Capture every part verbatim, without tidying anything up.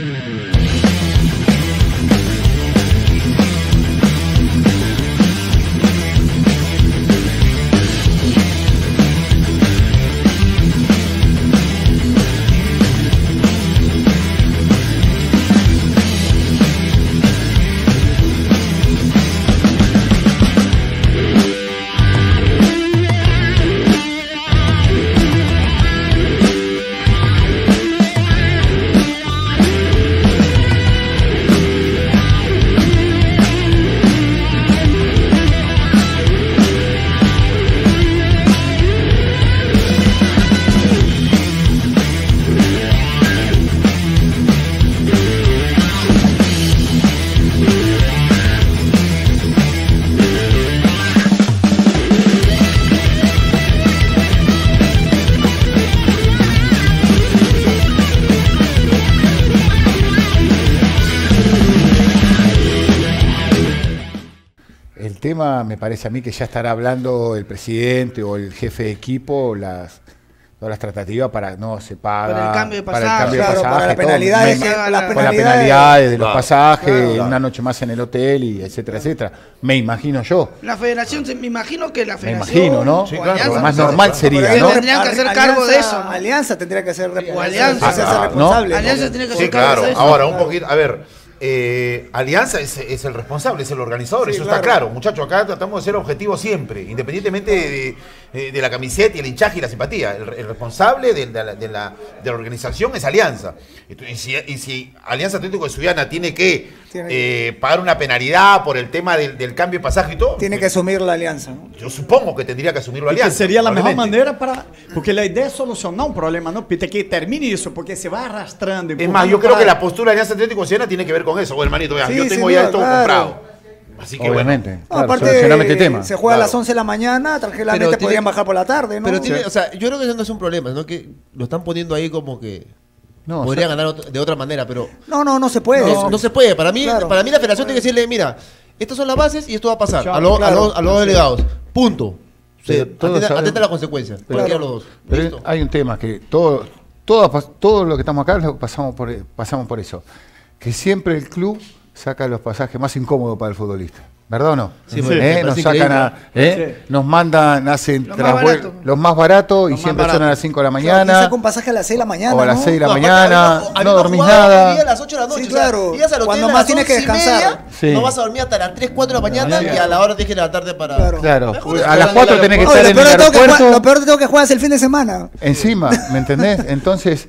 Tema, me parece a mí que ya estará hablando el presidente o el jefe de equipo las todas las tratativas para no se paga para el cambio de pasaje, para el cambio de claro, pasaje, para las penalidades, todo, me, la, la, la con las penalidades de los claro, pasajes, claro. una noche más en el hotel y etcétera, etcétera. Me imagino yo. La federación, me imagino que la federación. Me imagino, ¿no? Sí, claro, lo más normal claro. sería, ¿no? Tendrían que hacer cargo de eso. ¿No? Alianza tendría que ser o Alianza, ah, responsable. ¿no? Alianza tiene que sí, ser claro. cargo de eso. Ahora, un poquito, a ver. Eh, Alianza es, es el responsable, es el organizador, sí, eso claro. está claro. Muchachos, acá tratamos de ser objetivos siempre, independientemente de, de, de la camiseta y el hinchaje y la simpatía. El, el responsable de, de, la, de, la, de la organización es Alianza. Y si, y si Alianza Atlético de Sullana tiene que tiene eh, pagar una penalidad por el tema del, del cambio de pasaje y todo, tiene que asumir la Alianza, ¿no? Yo supongo que tendría que asumir la Alianza. Que sería la mejor manera para... Porque la idea es solucionar un problema, ¿no? Pite que termine eso, porque se va arrastrando. Es más, yo creo para... que la postura de Alianza Atlético de Sullana tiene que ver con eso. O hermanito, vean, sí, yo tengo ya duda, esto claro. comprado. Así que obviamente. Bueno. Claro, no, aparte, este tema. Se juega claro. a las once de la mañana, tranquilamente podrían tiene, bajar por la tarde, ¿no? Pero tiene, sí. o sea, yo creo que eso no es un problema, ¿no? Que lo están poniendo ahí como que no, podría o sea, ganar de otra manera, pero no, no, no se puede. No, no se puede. Para mí, claro. para mí la federación tiene que decirle, mira, estas son las bases y esto va a pasar a, lo, claro. a, los, a los delegados. Punto. Sí, atenta, atenta a las consecuencias. Pero, claro. los dos. Pero hay un tema que todo, todo, todo lo que estamos acá lo pasamos por, pasamos por eso. Que siempre el club saca los pasajes más incómodos para el futbolista. ¿Verdad o no? Sí, ¿Eh? Nos sacan a, ¿eh? sí. Nos mandan, hacen los más baratos los más baratos y siempre son a las cinco de la mañana. Claro, saca un pasaje a las seis de la mañana. O a las ¿no? seis de la no, mañana, no, no dormís jugaba, nada. A las ocho de la noche. Sí, claro. O sea, cuando más tienes que descansar. Media, sí. No vas a dormir hasta las tres, cuatro de la mañana sí. y a la hora tienes que levantarte para. Claro. claro. A las cuatro tenés que estar Oye, en el aeropuerto. Lo peor de todo que juegas el fin de semana. Encima, ¿me entendés? Entonces,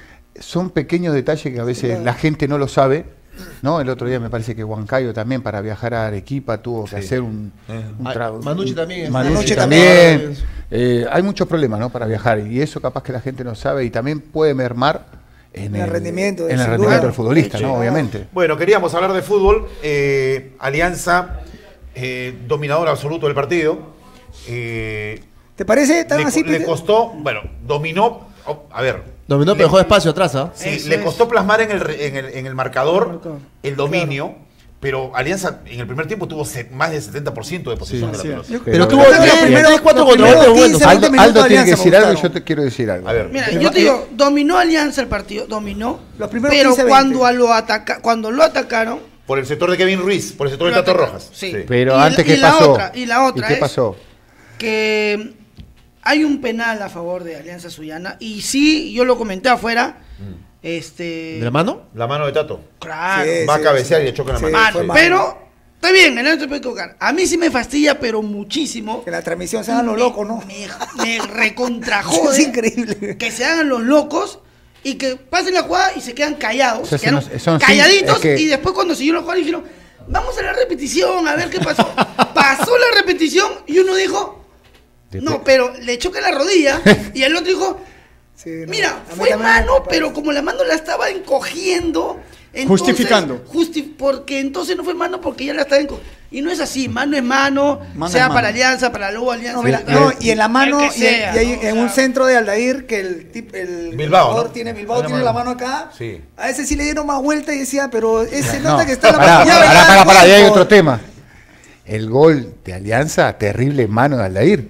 son pequeños detalles que a veces claro. la gente no lo sabe. No, el otro día me parece que Huancayo también para viajar a Arequipa tuvo que sí. hacer un, un trago. Manucci también. Manucci, Manucci también. también. Eh, hay muchos problemas, ¿no? Para viajar y eso capaz que la gente no sabe y también puede mermar en, en el, el rendimiento, en el rendimiento del futbolista, sí, ¿no? Sí. Obviamente. Bueno, queríamos hablar de fútbol. Eh, Alianza, eh, dominador absoluto del partido. Eh, ¿Te parece tan le, así? Le costó, bueno, dominó. Oh, a ver. Dominó, pero dejó espacio atrás, ¿ah? ¿eh? Sí, le costó plasmar en el, en el, en el marcador el dominio. Claro. Pero Alianza en el primer tiempo tuvo más del setenta por ciento de posesión sí, de la sí. pelota. Pero, pero tuvo tres, cuatro controles buenos. Aldo, Aldo tiene que decir algo y yo te quiero decir algo. A ver. Mira, yo te digo, dominó Alianza el partido, dominó. Los primeros pero quince, cuando, a lo ataca, cuando lo atacaron... Por el sector de Kevin Ruiz, por el sector de Tato Rojas. Sí. sí. Pero y, antes, y ¿qué la pasó? Otra, y la otra ¿Y qué es pasó? que hay un penal a favor de Alianza Sullana. Y sí, yo lo comenté afuera... Mm. Este... ¿De la mano? La mano de Tato. Claro. Sí, va sí, a cabecear sí. y le choca la sí, mano. Sí, pero, está bien, el no se puede tocar. A mí sí me fastidia, pero muchísimo. Que la transmisión se hagan los locos, ¿no? Me, me recontrajode. Es increíble. Que se hagan los locos y que pasen la jugada y se quedan callados. O sea, se quedan son, son calladitos sí, es que... y después cuando siguieron la jugada dijeron, vamos a la repetición, a ver qué pasó. Pasó la repetición y uno dijo, no, pero le choca la rodilla y el otro dijo... Sí, no, mira, fue mano, pero como la mano la estaba encogiendo, entonces, justificando. Justi porque entonces no fue mano porque ya la estaba encogiendo. Y no es así, mano es mano, mano sea es mano. Para Alianza, para Lobo Alianza. No, mira, no, y en la mano, sea, y, y hay, ¿no? en un centro de Aldair que el, tip, el Bilbao, ¿no? tiene, Bilbao tiene la mano acá. Sí. A ese sí le dieron más vuelta y decía, pero ese no, nota que está en la pará, mano. Pará, pará, pará, ahí hay otro tema. El gol de Alianza, terrible mano de Aldair.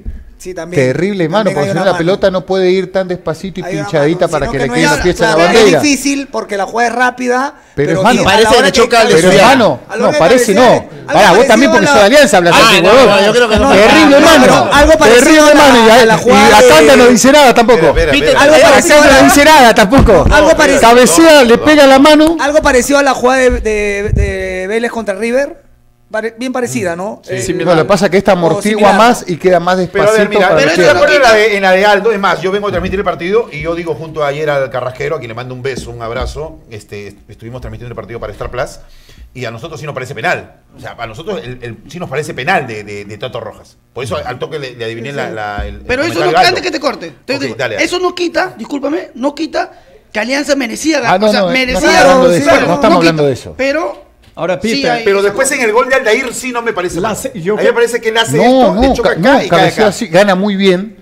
Sí, también. Terrible mano, También porque si no la mano. pelota no puede ir tan despacito y Hay una pinchadita mano, para sino que, que le no quede es- la pieza claro, en la es bandera. difícil porque la jugada es rápida. Pero es sí, mano. a la Parece hora que le choca al que- Pero Estudiar. hermano, a la no, hora de parece no. cabecear, algo Pará, vos también parecido porque a sos de la- Alianza hablas Ah, así, no, huevón. no, yo creo que no. Terrible No, mano. pero algo parecido Terrible a la- mano. Y, a la y jugada Acanda de- no dice nada tampoco. Espera, espera, espera. Algo parecido a Acanda no la- dice nada tampoco. Algo parecido. Cabecea, le pega la mano. Algo parecido a la jugada de, de, de Vélez contra River. Pare- bien parecida, ¿no? Sí, Eh, sí, No, lo que pasa es que esta amortigua similar, más ¿no? y queda más Pero a ver, despacito. mira, para pero que estoy de quede. acuerdo en la, de, en la de Aldo. Es más, yo vengo a transmitir el partido y yo digo junto a ayer al Carrasquero, a quien le mando un beso, un abrazo. Este, estuvimos transmitiendo el partido para Star Plus y a nosotros sí nos parece penal. O sea, a nosotros el, el- sí nos parece penal de, de, de Tato Rojas. Por eso al toque le, le adiviné la, la- el. Pero el eso no, comentario de Aldo. antes que te corte, te Ok, digo, dale, dale. eso no quita, discúlpame, no quita que Alianza merecía Ah, ganar. no, o sea, no, no merecía estamos hablando de eso, Bueno, no estamos quita, hablando de eso. Pero Ahora, sí Peter, hay- Pero después en el gol de Aldair sí no me parece La mal. se- yo a mí que- me parece que él hace No, esto, no, le choca ca- acá no, y cae cabecea acá. así, gana muy bien.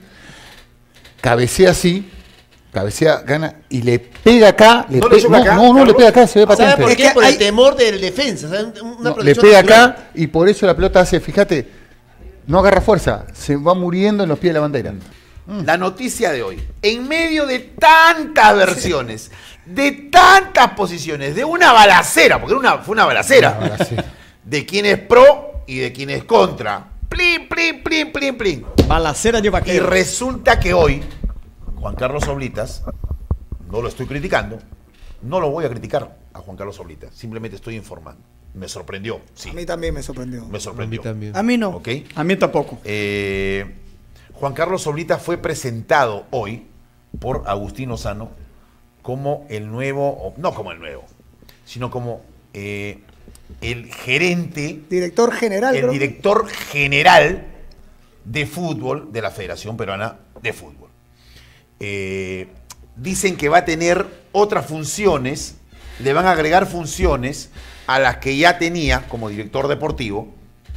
Cabecea así. Cabecea, gana y le pega acá. Le ¿No le pe- choca no, acá, no, no, le Carlos? pega acá, se ve ¿Sabe patente. por Es qué? que Por hay- el temor del defensa. ¿sabe? Una No, le protección pega natural. acá y por eso la pelota hace, fíjate, no agarra fuerza, se va muriendo en los pies de la bandera. La noticia de hoy, en medio de tantas versiones, de tantas posiciones, de una balacera, porque era una, fue una balacera, Una balacera. de quién es pro y de quién es contra. Plin, plin, plin, plin, plin. balacera de Y vaquero. resulta que hoy, Juan Carlos Oblitas, no lo estoy criticando, no lo voy a criticar a Juan Carlos Oblitas, simplemente estoy informando. Me sorprendió, sí, A mí también me sorprendió. me sorprendió. A mí también. a mí no. ¿Ok? A mí tampoco. Eh, Juan Carlos Oblitas fue presentado hoy por Agustín Lozano como el nuevo, o no como el nuevo, sino como eh, el gerente, Director general, el creo. director general de fútbol de la Federación Peruana de Fútbol. Eh, dicen que va a tener otras funciones, le van a agregar funciones a las que ya tenía como director deportivo.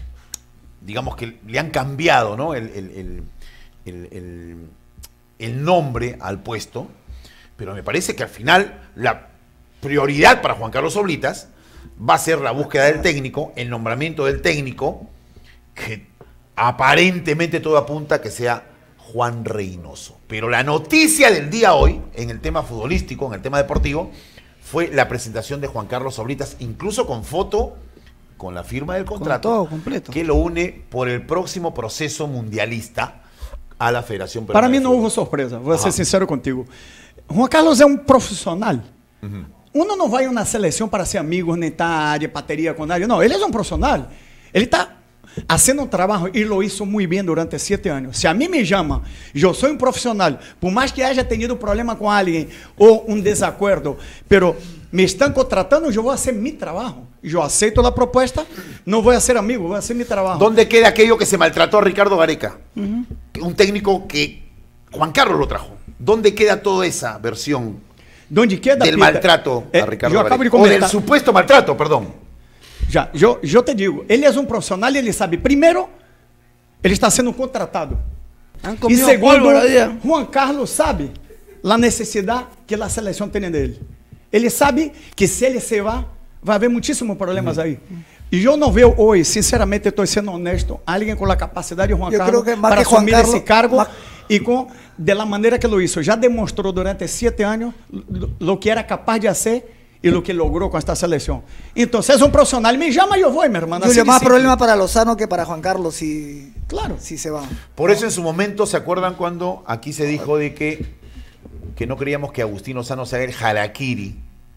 Digamos que le han cambiado, ¿no? el, el- el- el- el- el nombre al puesto, pero me parece que al final la prioridad para Juan Carlos Oblitas va a ser la búsqueda del técnico, el nombramiento del técnico, que aparentemente todo apunta a que sea Juan Reynoso. Pero la noticia del día hoy, en el tema futbolístico, en el tema deportivo, fue la presentación de Juan Carlos Oblitas, incluso con foto, con la firma del contrato, todo completo. que lo une por el próximo proceso mundialista a la Federación Peruana Para mí de no Fútbol. hubo sorpresa, vou ser Ajá. sincero contigo. Juan Carlos é um profissional. Uno não vai a uma seleção para ser amigo, nem estar área, pateria com área. Não, ele é um profissional. Ele está haciendo un trabajo y lo hizo muy bien durante siete años. Si a mí me llaman, yo soy un profesional, por más que haya tenido problema con alguien o un desacuerdo, pero me están contratando, yo voy a hacer mi trabajo. Yo acepto la propuesta, no voy a ser amigo, voy a hacer mi trabajo. ¿Dónde queda aquello que se maltrató a Ricardo Gareca? Uh-huh. Un técnico que Juan Carlos lo trajo. ¿Dónde queda toda esa versión ¿Dónde queda, del Peter? maltrato Eh, a Ricardo yo acabo de Gareca? O comentar. del supuesto maltrato, perdón. Já, eu, eu te digo, ele é um profissional e ele sabe, primeiro, ele está sendo contratado. E segundo, Juan Carlos sabe a necessidade que a seleção tem dele. Ele sabe que se ele se vá, vai haver muitíssimos problemas aí. E eu não vejo hoje, sinceramente, estou sendo honesto, alguém com a capacidade de Juan Eu Carlos creo que para que Juan assumir Carlos, esse cargo más... e com de la maneira que lo hizo. Já demonstrou durante sete anos o que era capaz de fazer y lo que logró con esta selección. Entonces, es un profesional, me llama, yo voy, mi hermano. Julio, más problema para Lozano que para Juan Carlos si, claro. si se va. Por eso en su momento, ¿se acuerdan cuando aquí se dijo de que, que no creíamos que Agustín Lozano se haga el harakiri?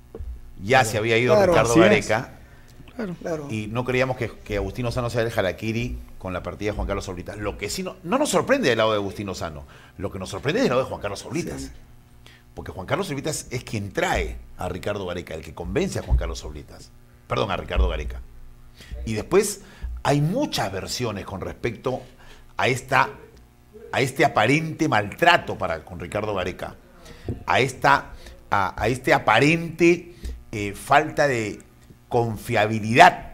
Ya claro. se había ido claro, Ricardo Gareca. Claro, claro. Y no creíamos que, que Agustín Lozano se haga el harakiri con la partida de Juan Carlos Oblitas. Lo que sí no, no nos sorprende del lado de Agustín Lozano. Lo que nos sorprende es del lado de Juan Carlos Oblitas. Sí. Porque Juan Carlos Oblitas es quien trae a Ricardo Gareca, el que convence a Juan Carlos Oblitas. Perdón, a Ricardo Gareca. Y después hay muchas versiones con respecto a, esta, a este aparente maltrato para, con Ricardo Gareca, a, esta, a, a este aparente eh, falta de confiabilidad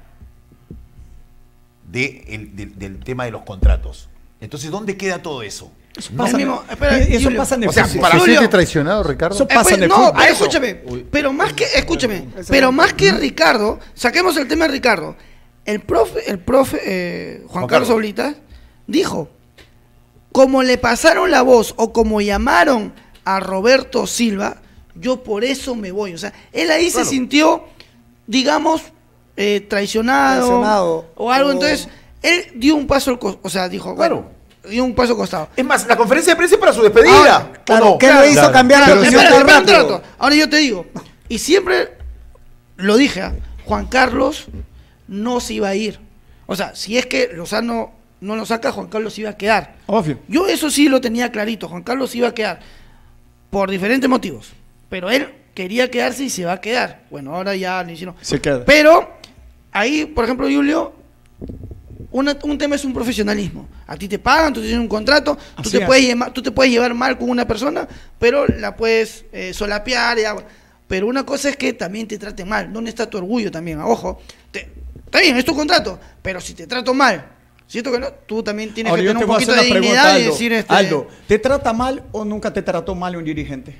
de el, de, del tema de los contratos. Entonces, ¿dónde queda todo eso? Eso pasa, mismo, espera, eso Julio, pasa en el o sea, fútbol. para ¿Se Julio, siente traicionado, Ricardo? Eso pasa Eh, en el no, fútbol. pero Eso. escúchame, Uy. pero más que, escúchame, pero más que Ricardo, saquemos el tema de Ricardo. El profe, el profe eh, Juan, Juan Carlos Carlos. Oblitas dijo, como le pasaron la voz o como llamaron a Roberto Silva, yo por eso me voy. O sea, él ahí claro. se sintió, digamos, eh, traicionado, traicionado o algo. O... Entonces, él dio un paso, al co o sea, dijo, claro. bueno, dio un paso costado. Es más, la conferencia de prensa es para su despedida. Ahora, claro, no? ¿qué claro, lo hizo claro. cambiar la opinión? Ahora yo te digo, y siempre lo dije, ¿eh? Juan Carlos no se iba a ir. O sea, si es que Lozano no lo saca, Juan Carlos iba a quedar. Obvio. Yo eso sí lo tenía clarito, Juan Carlos iba a quedar por diferentes motivos, pero él quería quedarse y se va a quedar. Bueno, ahora ya lo hicieron. Se queda. Pero ahí, por ejemplo, Julio, una, un tema es un profesionalismo. A ti te pagan, tú tienes un contrato, tú te, puedes llevar, tú te puedes llevar mal con una persona, pero la puedes eh, solapear. Ya. Pero una cosa es que también te traten mal. ¿Dónde está tu orgullo también? Ojo, te, está bien, es tu contrato, pero si te trato mal, ¿cierto que no? Tú también tienes Ahora, que tener un poquito de dignidad pregunta, Aldo, y decir... Este... Aldo, ¿te trata mal o nunca te trató mal un dirigente?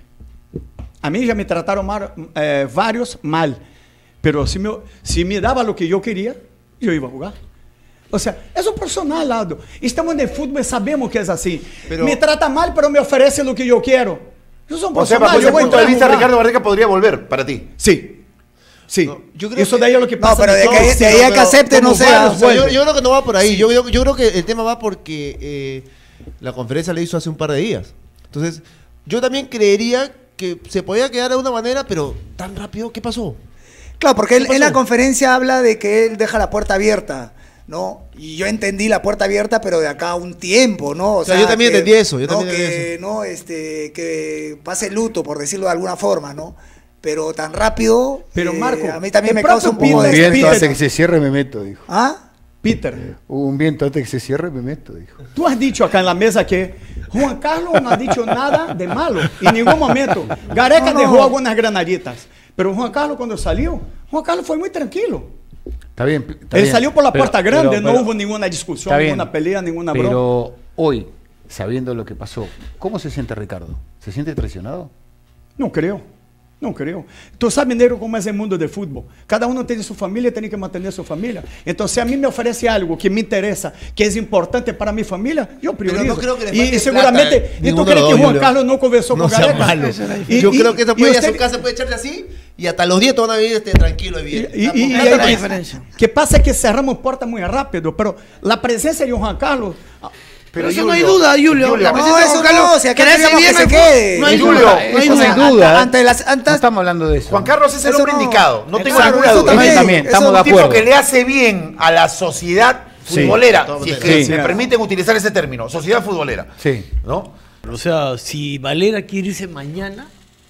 A mí ya me trataron mal, eh, varios mal, pero si me, si me daba lo que yo quería, yo iba a jugar. O sea, es un personal, Aldo. Estamos en el fútbol y sabemos que es así. Pero... Me trata mal, pero me ofrece lo que yo quiero. Yo soy un o sea, bajo ese punto de vista, Ricardo Gareca podría volver para ti. Sí. Sí, no, yo creo eso que, de ahí es lo que pasa. No, pero de, que, de, de ahí a que acepte, no sea. O sea yo, yo creo que no va por ahí. Sí. Yo, yo, yo creo que el tema va porque eh, la conferencia le hizo hace un par de días. Entonces, yo también creería que se podía quedar de una manera, pero tan rápido, ¿qué pasó? Claro, porque él en la conferencia habla de que él deja la puerta abierta, ¿no? Y yo entendí la puerta abierta, pero de acá a un tiempo, ¿no? O, o sea, sea, yo también que, entendí eso. Yo no, también que, entendí eso. No, este, que pase luto, por decirlo de alguna forma, ¿no? Pero tan rápido, pero Marco, eh, a mí también me causa un poco de... Un viento antes que se cierre me meto, dijo. ¿Ah? Peter. Un viento antes que se cierre me meto, dijo. Tú has dicho acá en la mesa que Juan Carlos no ha dicho nada de malo, en ningún momento. Gareca no, no. dejó algunas granaditas, pero Juan Carlos cuando salió, Juan Carlos fue muy tranquilo. Está bien. Está Él bien. salió por la pero, puerta grande, pero, no pero, hubo ninguna discusión, ninguna pelea, ninguna broma. Pero hoy, sabiendo lo que pasó, ¿cómo se siente Ricardo? ¿Se siente traicionado? No creo. Não creo. Tú sabes, negro, como es el mundo del fútbol. Cada uno tiene su familia, tiene que mantener su familia. Entonces, si a mí me ofrece algo que me interesa, que es importante para mi familia, yo priorizo. No creo que y, y seguramente, plata, ¿y tú crees que Juan Carlos no conversó no con Gareca? Y, yo y, creo que eso puede, usted, a su casa puede echarse así y hasta los diez van a vivir este, tranquilo y bien. Y, y, y hay la diferencia. Que pasa es que cerramos puertas muy rápido, pero la presencia de Juan Carlos... Pero, pero eso Julio, no hay duda, Julio. Julio la no, eso no, si acá queremos bien que se quede. No hay Julio, duda, no hay duda. duda ante las, ante no estamos hablando de eso. Juan Carlos es el hombre no. indicado, no tengo Exacto, ninguna duda. También, también, estamos es de acuerdo. Un tipo que le hace bien a la sociedad futbolera, sí, si es que sí, me sí. permiten utilizar ese término, sociedad futbolera. Sí. ¿No? O sea, si Valera quiere irse mañana,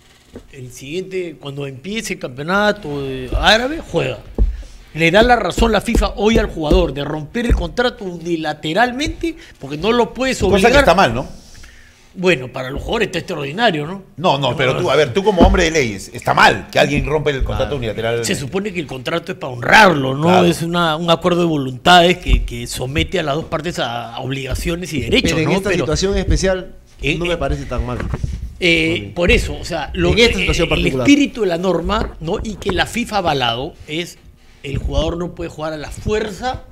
el siguiente, cuando empiece el campeonato árabe, juega. Le da la razón la FIFA hoy al jugador de romper el contrato unilateralmente porque no lo puedes obligar. Cosa que está mal, ¿no? Bueno, para los jugadores está extraordinario, ¿no? No, no, pero tú, a ver, tú como hombre de leyes, está mal que alguien rompe el contrato claro. unilateral. Se supone que el contrato es para honrarlo, ¿no? Claro. Es una, un acuerdo de voluntades que, que somete a las dos partes a obligaciones y derechos, pero en ¿no? esta pero, situación especial eh, no me parece tan mal. Eh, por eso, o sea, lo, en esta situación eh, particular. El espíritu de la norma, ¿no? Y que la FIFA ha avalado es el jugador no puede jugar a la fuerza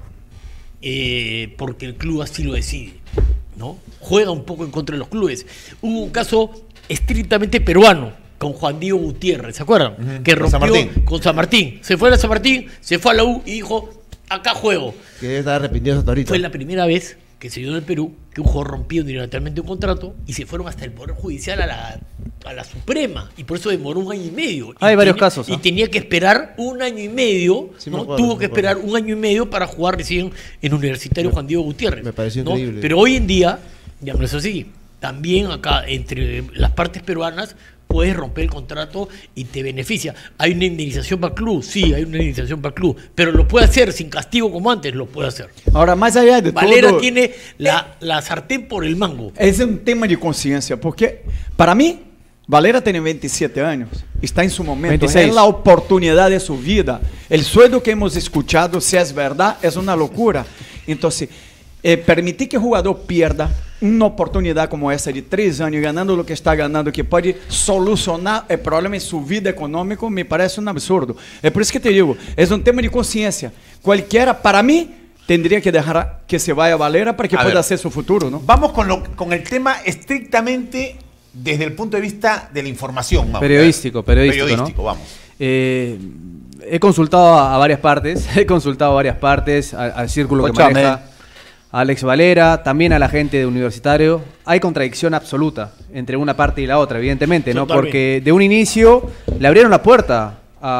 eh, porque el club así lo decide, ¿no? Juega un poco en contra de los clubes. Hubo un caso estrictamente peruano con Juan Diego Gutiérrez, ¿se acuerdan? Uh-huh. Que rompió con San Martín. Con San Martín. Se fue a San Martín, se fue a la U y dijo, acá juego. Que debe estar arrepentido hasta ahorita. Fue la primera vez que se dio en el Perú que un jugador rompió unilateralmente un contrato y se fueron hasta el Poder Judicial a la, a la Suprema y por eso demoró un año y medio. Hay y varios tenía, casos. ¿eh? Y tenía que esperar un año y medio, sí, ¿no? acuerdo, tuvo que esperar un año y medio para jugar recién en Universitario me, Juan Diego Gutiérrez. Me pareció ¿no? increíble. Pero hoy en día, ya no es así, también acá entre las partes peruanas puedes romper el contrato y te beneficia. ¿Hay una indemnización para el club? Sí, hay una indemnización para el club. Pero lo puede hacer sin castigo como antes, lo puede hacer. Ahora, más allá de Valera todo... tiene la, la sartén por el mango. Es un tema de conciencia, porque para mí, Valera tiene veintisiete años, está en su momento, veintiséis. Es la oportunidad de su vida. El sueldo que hemos escuchado, si es verdad, es una locura. Entonces, eh, permitir que el jugador pierda una oportunidad como essa de três anos, ganando o que está ganando, que pode solucionar o problema em sua vida econômica, me parece um absurdo. É por isso que te digo, é um tema de consciência. Qualquer, para mim, tendría que dejar que se vaya Valera para que A pueda ver. hacer su futuro, ¿no? Vamos con, lo, con el tema estrictamente desde el punto de vista de la información. Vamos, Periodístico, periodístico, Periodístico, ¿no? vamos. Eh, he consultado a, a varias partes, he consultado a varias partes, a- al círculo que Escúchame. maneja a Alex Valera, también a la gente de Universitario. Hay contradicción absoluta entre una parte y la otra, evidentemente, ¿no? Totalmente. Porque de un inicio le abrieron la puerta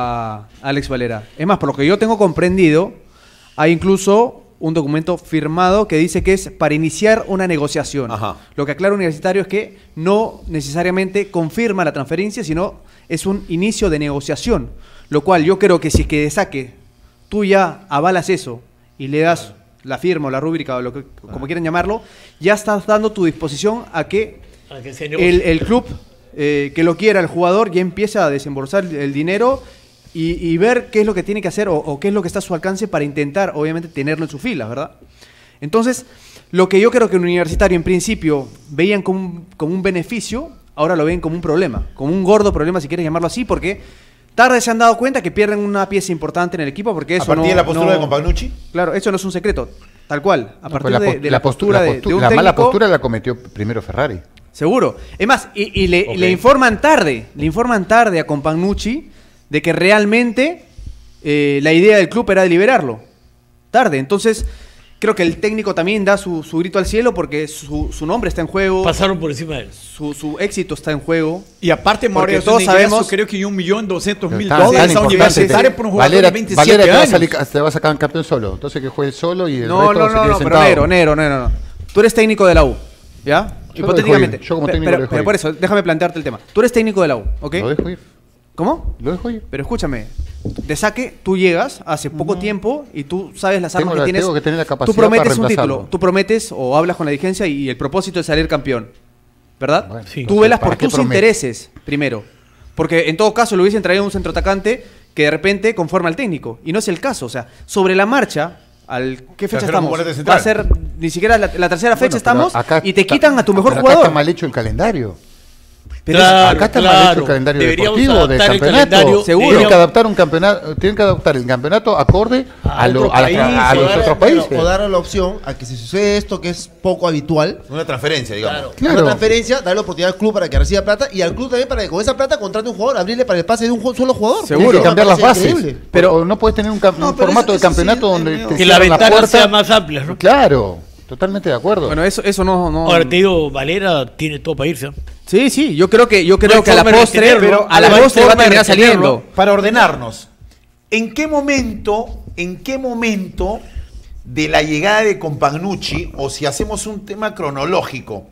a Alex Valera. Es más, por lo que yo tengo comprendido, hay incluso un documento firmado que dice que es para iniciar una negociación. Ajá. Lo que aclara Universitario es que no necesariamente confirma la transferencia, sino es un inicio de negociación. Lo cual yo creo que si es que de saque tú ya avalas eso y le das la firma o la rúbrica o lo que, como quieran llamarlo, ya estás dando tu disposición a que A que se negocie. el, el club eh, que lo quiera, el jugador, ya empieza a desembolsar el dinero y, y ver qué es lo que tiene que hacer o, o qué es lo que está a su alcance para intentar, obviamente, tenerlo en sus filas, ¿verdad? Entonces, lo que yo creo que en Universitario en principio veían como un, como un beneficio, ahora lo ven como un problema, como un gordo problema, si quieres llamarlo así, porque tarde se han dado cuenta que pierden una pieza importante en el equipo, porque eso A partir no, de la postura no- de Compagnucci. Claro, eso no es un secreto, tal cual. A No, partir pues la, de, pos- de la la postura, postura, la, de, postu- de un la mala técnico, postura la cometió primero Ferrari. seguro. Es más, y, y le, Ok. le informan tarde, le informan tarde a Compagnucci de que realmente eh, la idea del club era de liberarlo. Tarde, entonces creo que el técnico también da su, su grito al cielo porque su, su nombre está en juego, Pasaron por encima de él. su, su éxito está en juego. Y aparte, Mauricio, Porque todos sabemos- creo que un millón doscientos mil Tan- dólares tan a importante, Universitario te- por un jugador Valera, de veintisiete Valera te va, a años. salir- te va a sacar un campeón solo. Entonces que juegue solo y el No, resto no, se no, quede no, pero sentado. Nero, Nero, Nero, no. Tú eres técnico de la U, ¿ya? Yo lo Hipotéticamente. dejo ir, yo como Pe- técnico pero, lo dejo pero ir. por eso, déjame plantearte el tema. Tú eres técnico de la U, ¿ok? Lo dejo ir. ¿Cómo? Lo dejo ir. Pero escúchame, de saque tú llegas hace poco tiempo y tú sabes las armas Tengo que la- tienes. tengo que tener la capacidad tú prometes para un reemplazarlo. título, tú prometes o hablas con la dirigencia y el propósito es salir campeón, ¿verdad? Bueno, Sí. Tú entonces, velas ¿para por qué tus prometo? intereses primero, porque en todo caso le hubiesen traído un centroatacante que de repente conforma al técnico y no es el caso, o sea, sobre la marcha. ¿Al qué fecha Trajeron un estamos? volante Va a central. ser ni siquiera la, la tercera fecha Bueno, estamos pero acá y te está- quitan a tu mejor pero jugador. Acá está mal hecho el calendario. Pero Claro, acá está mal claro. hecho el calendario Deberíamos deportivo del adaptar el campeonato. calendario. Seguro. Tienen que Deberíamos- adaptar un campeonato, tienen que adaptar el campeonato acorde a, A lo- otro a la- país, a los o dar- otros Pero- países. O dar la opción a que si sucede esto, que es poco habitual, Una transferencia, digamos. Claro. una transferencia, darle la oportunidad al club para que reciba plata y al club también para que con esa plata contrate un jugador, abrirle para el pase de un ju- solo jugador. Seguro. Tienen que Me cambiar las parece bases. increíble. Pero no puedes tener un, cam- No, un pero formato eso- de eso sí campeonato es donde medio- te Que la cierran ventana puerta. sea más amplia, ¿no? Claro, totalmente de acuerdo. Bueno, eso, eso no, no. Ahora te digo, Valera tiene todo para irse. ¿eh? Sí, sí, yo creo que, yo creo hay que a la forma de postre, retenerlo, pero a la No hay postre va a forma de terminar retenerlo. saliendo. Para ordenarnos, ¿en qué momento, en qué momento de la llegada de Compagnucci, o si hacemos un tema cronológico,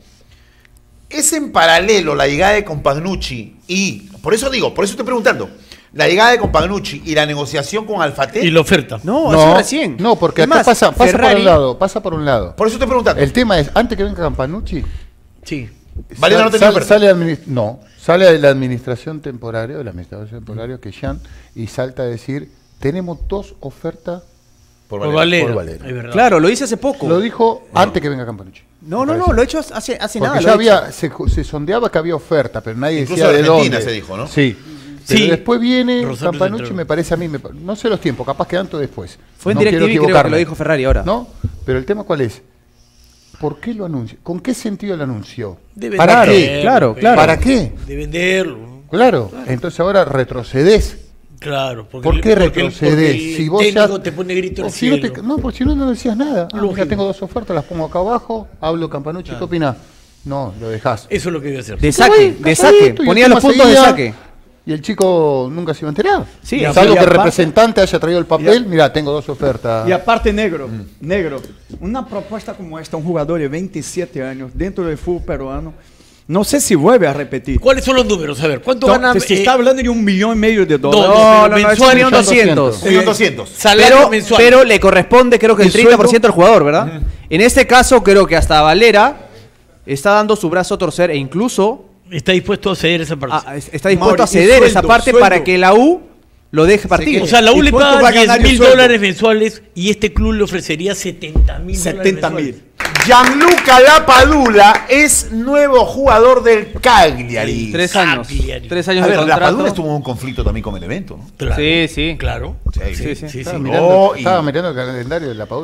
es en paralelo la llegada de Compagnucci y, por eso digo, por eso estoy preguntando, la llegada de Compagnucci y la negociación con Alfate? Y la oferta. No, no, eso recién. no, porque Es acá más, pasa, pasa por Ferrari- un lado, pasa por un lado. Por eso estoy preguntando. El tema es, antes que venga Campanucci, Sí. Valera no sal- tenía sal- oferta. sale adminis- no, sale de la administración temporaria, de la administración temporaria, que Jean, y salta a decir, tenemos dos ofertas. Por Por Valera. Valera. por Valera. Es verdad. Claro, lo hice hace poco. Lo dijo antes que venga Campanucci. No, no, no, lo he hecho hace, hace nada. Porque lo ya he hecho. había, se, se sondeaba que había oferta, pero nadie Incluso decía de de Argentina dónde. se dijo, ¿no? Sí. Pero Sí. después viene Rosario Campanucci, Central. me parece a mí, me pa- no sé los tiempos, capaz que tanto después. Fue en No quiero DirecTV, creo que equivocarme. lo dijo Ferrari ahora. ¿No? Pero el tema ¿cuál es? ¿Por qué lo anunció? ¿Con qué sentido lo anunció? De ¿Para venderlo, qué? claro, claro. ¿Para qué? De venderlo. Claro. Entonces ahora retrocedes. Claro. Porque ¿Por el- qué porque el- retrocedes? porque el Si vos técnico ya te pone grito en o el si no, cielo. te- no, porque si no, no decías nada. Ah, Lógico. ya tengo dos ofertas, las pongo acá abajo, hablo Campanucci, ¿qué opinás? No, lo dejás. Eso es lo que voy a hacer. De Estaba saque, ahí, de calladito, saque. y Ponía el los tema puntos de seguía, saque. Y el chico nunca se iba a enterar. Sí, Y y Salvo y que el aparte- representante haya traído el papel, mira, tengo dos ofertas. Y aparte, negro, negro, una propuesta como esta, un jugador de veintisiete años dentro del fútbol peruano, no sé si vuelve a repetir. ¿Cuáles son los números? A ver, ¿cuánto Entonces, gana? se eh, está hablando de un millón y medio de dólares. No, No, pero no, no, mensual es un millón son doscientos. doscientos. Un millón doscientos. salario Pero, mensual. pero le corresponde creo que el ¿Y treinta por ciento sueldo? al jugador, ¿verdad? En este caso creo que hasta Valera está dando su brazo a torcer e incluso está dispuesto a ceder esa parte. a- está dispuesto Mauri, a y ceder sueldo, esa parte sueldo. para que la U lo deje partir. O sea, la U ¿Y le cuánto va paga a ganar diez el mil sueldo? dólares mensuales y este club le ofrecería setenta mil setenta mil. Gianluca Lapadula es nuevo jugador del Cagliari. Tres años. Cagliari. Tres años A de ver, contrato. Lapadula estuvo en un conflicto también con el evento, ¿no? Claro. Sí, sí. Claro. Sí, Sí, sí. Sí, Estaba, sí. mirando, Oh, y- estaba mirando el calendario de la Padula.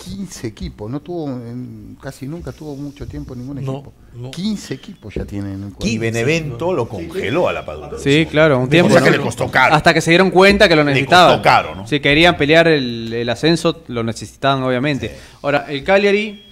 quince equipos, no tuvo, en, casi nunca tuvo mucho tiempo ningún equipo. No, no. quince equipos ya tienen. Y Benevento lo congeló a la Padula. Sí, claro, un tiempo. O sea ¿no? que le costó caro. Hasta que se dieron cuenta que lo Le necesitaban. costó caro, ¿no? Si querían pelear el, el ascenso, lo necesitaban, obviamente. Sí. Ahora, el Cagliari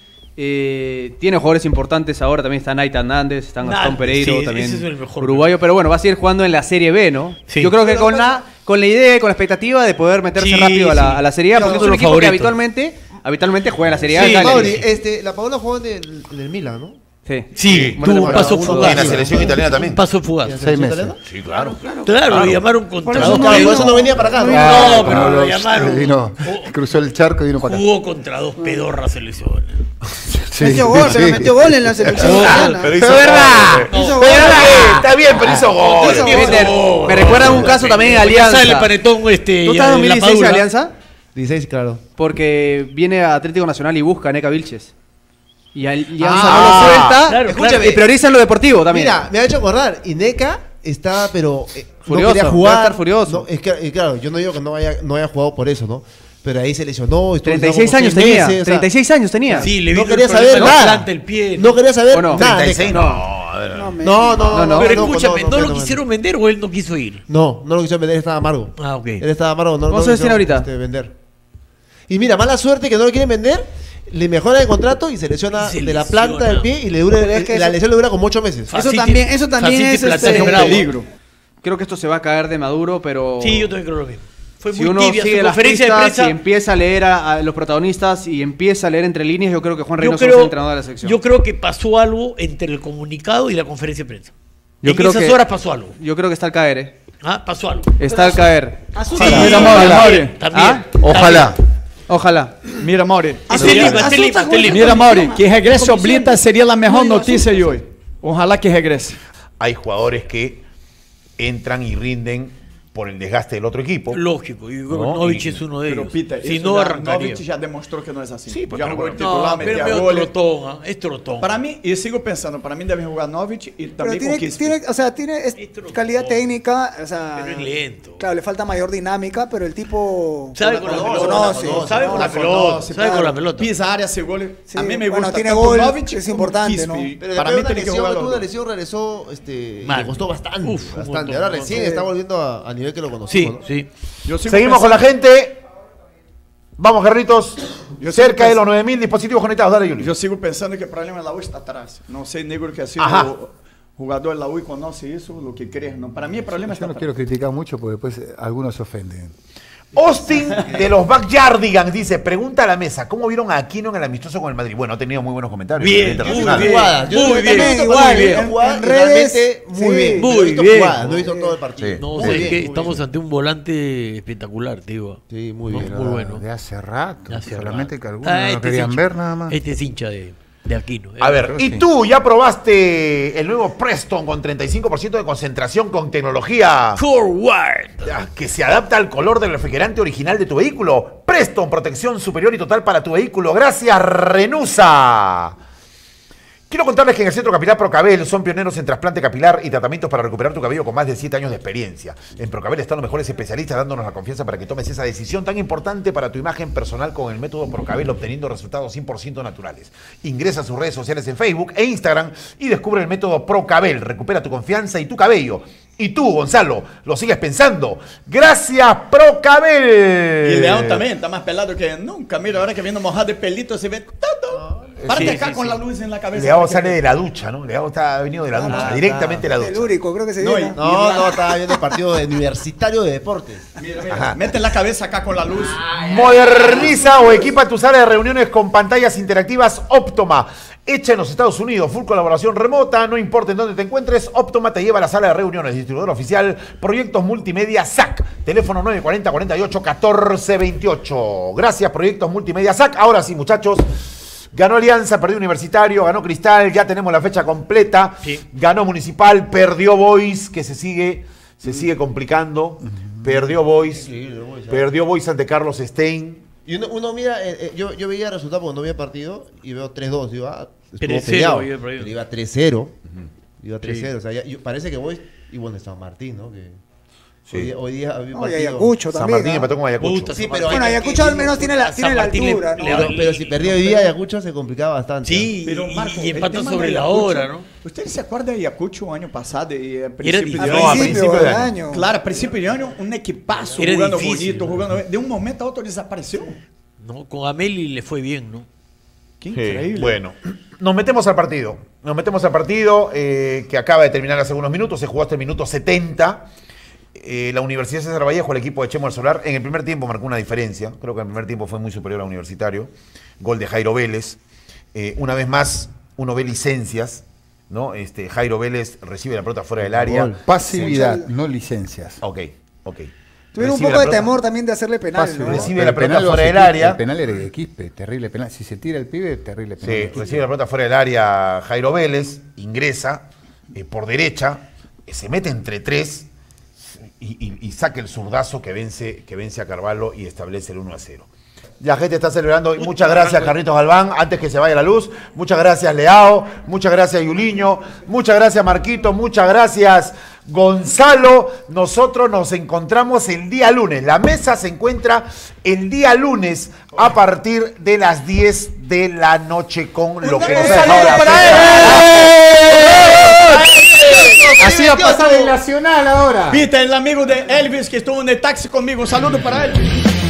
eh, tiene jugadores importantes ahora. También está Naita Hernández, están Gastón Pereiro, sí, también ese es el mejor, uruguayo. Pero bueno, va a seguir jugando en la Serie B, ¿no? Sí. Yo creo que con la, con la idea y con la expectativa de poder meterse Sí, rápido a la, sí. a la Serie A, Yo, porque es uno un de los equipo que favoritos. habitualmente, habitualmente juega en la Serie A. Sí, el Cagliari. Mauri, este, la Paola jugó en el, en el Milan, ¿no? Sí. Sí, Bueno, tuvo un bueno, paso uno, fugaz. En la selección italiana también. Un paso fugaz. ¿Y en la Seis selección meses. italiana? Sí, claro. Claro, claro, lo llamaron contra Por eso dos. no Claro, vino. por eso no venía para acá, ¿no? Ah, No, pero como lo los- llamaron. vino- Ju- cruzó el charco y vino para acá. Jugó contra dos pedorras selecciones. Sí, Metió gol, pero sí. metió gol en la selección italiana. Pero hizo Pero gol, verdad. eh. Hizo Pero gol. verdad, está bien, pero hizo gol. Hizo Peter, gol. me recuerda un caso también de Alianza. Sale el panetón este. ¿Tú ya estás en de dos mil la dieciséis de Padula. Alianza? dieciséis, claro. Porque viene a Atlético Nacional y busca a Neca Vilches. Y Alianza Ah, no lo suelta. claro, Escúchame, claro. y prioriza en lo deportivo también. Mira, me ha hecho acordar. Ineca está, pero eh, Furioso, no quería jugar. va a estar furioso. No, es que, eh, claro, yo no digo que no haya, no haya jugado por eso, ¿no? Pero ahí se lesionó. estuvo treinta y seis lesionado años como seis tenía. meses, o sea, treinta y seis años tenía. Sí, le no vino quería el problema saber de la nada. planta del pie. No quería saber ¿O no? nada. treinta y seis, Neca. no. A ver. No, me- No, no, No, no. Pero no, escúchame, no, ¿no no, lo no, quisieron vender o él no quiso ir? No, no lo quisieron vender, estaba amargo. Ah, ok. Él estaba amargo, no, no ¿Cuántos lo años tiene quisieron, ahorita? este, vender. Y mira, mala suerte que no lo quieren vender, le mejora el contrato y se lesiona Se de la lesiona. planta del pie y le dura, Pero es que la eso- lesión le dura como ocho meses. Fa- Eso Faciti- también, eso también Faciti es Plaza este, de Bravo. Peligro. Creo que esto se va a caer de maduro, pero. Sí, yo también creo lo mismo. Fue Si muy uno tibia sigue su las conferencia de pistas prensa. y empieza a leer a, a los protagonistas y empieza a leer entre líneas, yo creo que Juan Yo Reynoso es el creo, entrenador de la sección. yo creo que pasó algo entre el comunicado y la conferencia de prensa. Yo en creo esas que- horas pasó algo. Yo creo que está al caer, ¿eh? Ah, pasó algo. Está al caer. Asusta. Sí, Mira, también, Mauri, también, también. ¿Ah? Ojalá. Ojalá. Mira, Mauri. Este Lima, este Lima, este Lima. Mira, Mauri, que regrese Como Oblita siempre. sería la mejor No, noticia de hoy. Ojalá que regrese. Hay jugadores que entran y rinden por el desgaste del otro equipo. Lógico, y No, Novich y- es uno de Pero ellos. Peter, si eso no ya- arrancaría. Novich ya demostró que no es así. Sí, pues, ya pero jugó el bueno. titular, No, pero metía es goles. trotón, ¿ah? es trotón. Para mí, y sigo pensando, para mí deben jugar Novich y Pero también tiene, con Quispe. tiene, o sea, tiene es- Esto no- calidad técnica, o sea, Pero es lento. Claro, le falta mayor dinámica, pero el tipo Sabe con la conoce, pelota. conoce, No, sabe con la conoce, pelota. conoce, Sabe con claro. la pelota. Pisa área, hace goles. Sí, a mí me bueno, gusta tiene tanto gol, Novich es como importante, Quispe. ¿no? Pero Para después mí de una tiene que lesión, jugar tuvo los una dos. lesión, regresó, este, Mal. le costó bastante, Uf, un bastante. montón, Ahora un recién montón. está volviendo a, a nivel que lo Sí, conocimos, ¿no? sí. Yo sigo Seguimos con la pensando- gente. Vamos, Gerritos. Yo Cerca sigo de los nueve mil dispositivos conectados. Dale, Juli. Yo sigo pensando que el problema de la U está atrás. No sé, Negro, que ha sido Ajá. jugador de la U y conoce eso, lo que crees. No, para mí el problema está Yo no atrás. quiero criticar mucho porque después eh, algunos se ofenden. Austin de los Backyardigans dice, pregunta a la mesa, ¿cómo vieron a Aquino en el amistoso con el Madrid? Bueno, ha tenido muy buenos comentarios. Bien, internacionales. muy bien. Jugada. Yo Muy creo que bien. también Igual, he visto en- jugar en y redes, realmente muy sí. bien. Muy No he visto bien. jugada, no he visto todo el partido. Sí. No, Muy sé, bien, que muy estamos bien. ante un volante espectacular, te digo. Sí, muy No, bien. muy bueno. De hace rato. De hace solamente rato. que algunos Ah, no este lo querían es hincha- ver nada más. Este es hincha de, de Aquino. ¿eh? A ver, Creo ¿y sí. tú ya probaste el nuevo Preston con treinta y cinco por ciento de concentración con tecnología Forward. ah, que se adapta al color del refrigerante original de tu vehículo? Preston, protección superior y total para tu vehículo. Gracias, Renusa. Quiero contarles que en el Centro Capilar Procabel son pioneros en trasplante capilar y tratamientos para recuperar tu cabello con más de siete años de experiencia. En Procabel están los mejores especialistas dándonos la confianza para que tomes esa decisión tan importante para tu imagen personal con el método Procabel, obteniendo resultados cien por ciento naturales. Ingresa a sus redes sociales en Facebook e Instagram y descubre el método Procabel. Recupera tu confianza y tu cabello. Y tú, Gonzalo, lo sigues pensando. Gracias, Procabel. Y León también está más pelado que nunca. Mira, ahora que viene mojado de pelito se ve todo. Parte Sí, acá sí, con sí. la luz en la cabeza. Leao sale de la ducha, ¿no? Leao está ha venido de la ducha, Ah, directamente de la El ducha. único, creo que se No, viene. y- No, no, estaba viendo el partido de universitario de deportes. Mira, mira, mete la cabeza acá con la luz. Moderniza o equipa tu sala de reuniones con pantallas interactivas Optoma. Hecha en los Estados Unidos, full colaboración remota, no importa en dónde te encuentres, Optoma te lleva a la sala de reuniones. Distribuidor oficial, Proyectos Multimedia S A C. Teléfono nueve cuarenta, cuarenta y ocho, catorce veintiocho. Gracias, Proyectos Multimedia S A C. Ahora sí, muchachos. Ganó Alianza, perdió Universitario, ganó Cristal, ya tenemos la fecha completa. Sí. Ganó Municipal, perdió Boys, que se sigue, se sigue complicando. Perdió Boys, Increíble, Boys, ¿eh? perdió Boys ante Carlos Stein. Y uno, uno mira, eh, eh, yo, yo veía el resultado porque no había partido y veo tres dos. Digo, ah, estuvo tres cero peleado. iba por ahí. Pero iba tres cero. Iba tres cero. Sí. O sea, ya- yo- parece que voy. Y bueno, estaba Martín, ¿no? Que, Sí. Hoy, hoy día había No, y Ayacucho San también. Martín ¿no? empató con Ayacucho. Puta, Sí, San pero Martín. Bueno, Ayacucho al menos tiene la, San tiene la Martín le- altura, le- ¿no? Pero, pero si perdía hoy día Ayacucho se complicaba bastante. Sí, Pero, y- Marco, y el empató tema sobre de la Ayacucho, hora, ¿no? ¿Usted se acuerda de Ayacucho año pasado? Y a Era principio difícil. de No, a año? principio de año. año. Claro, a principio de año, un equipazo Era jugando difícil, bonito, ¿no? jugando. De un momento a otro desapareció. ¿No? Con Ameli le fue bien, ¿no? Qué Sí, increíble. bueno, nos metemos al partido. Nos metemos al partido eh, que acaba de terminar hace unos minutos. Se jugó hasta el minuto setenta. Eh, la Universidad César Vallejo, el equipo de Chemo del Solar, en el primer tiempo marcó una diferencia. Creo que en el primer tiempo fue muy superior a Universitario. Gol de Jairo Vélez. Eh, una vez más, uno ve licencias, ¿no? Este, Jairo Vélez recibe la pelota fuera del área. Gol. Pasividad, no licencias. Ok, ok. Tuvieron un Recibe poco la de pelota. temor también de hacerle penal, Fácil, ¿no? Recibe pero la el pelota penal lo fuera hace del Quispe, área. El penal era de Quispe, terrible penal. Si se tira el pibe, terrible penal. Sí, recibe la pelota fuera del área Jairo Vélez, ingresa eh, por derecha, eh, se mete entre tres y, y- y saca el zurdazo que vence, que vence a Carvalho y establece el uno a cero. La gente está celebrando. Muchas gracias, Carlitos Galván, antes que se vaya la luz. Muchas gracias, Leao. Muchas gracias, Yuliño. Muchas gracias, Marquito. Muchas gracias, Gonzalo. Nosotros nos encontramos el día lunes. La mesa se encuentra el día lunes a partir de las diez de la noche con lo que nos ha dejado la fiesta. Así va a pasar el Nacional ahora. Viste, el amigo de Elvis que estuvo en el taxi conmigo. Un saludo para él.